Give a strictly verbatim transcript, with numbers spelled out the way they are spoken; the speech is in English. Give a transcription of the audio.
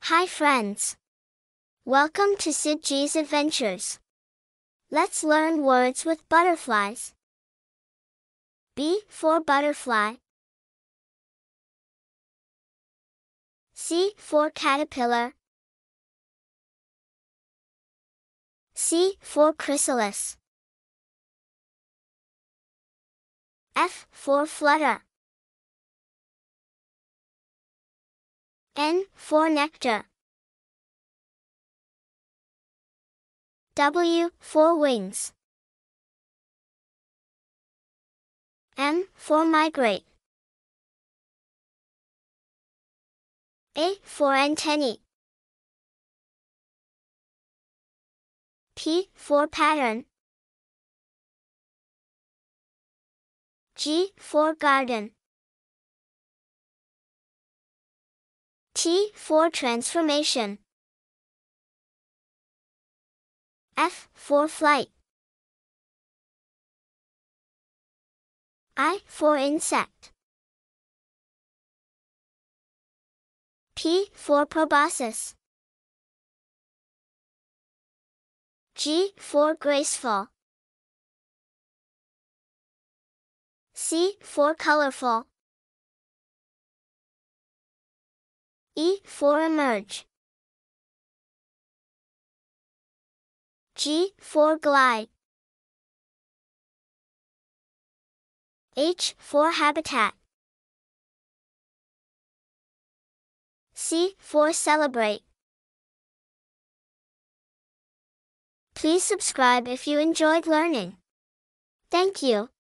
Hi friends! Welcome to Sid G's Adventures. Let's learn words with butterflies. B for butterfly. C for caterpillar. C for chrysalis. F for flutter. N for nectar. W for wings. M for migrate. A for antennae. P for pattern. G for garden. T for transformation. F for flight. I for insect. P for proboscis. G for graceful. C for colorful. E for emerge. G for glide. H for habitat. C for celebrate. Please subscribe if you enjoyed learning. Thank you.